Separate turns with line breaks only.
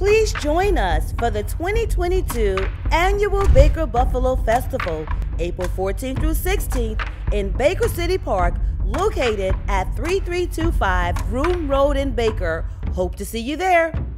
Please join us for the 2022 Annual Baker Buffalo Festival, April 14th through 16th in Baker City Park, located at 3325 Groom Road in Baker. Hope to see you there.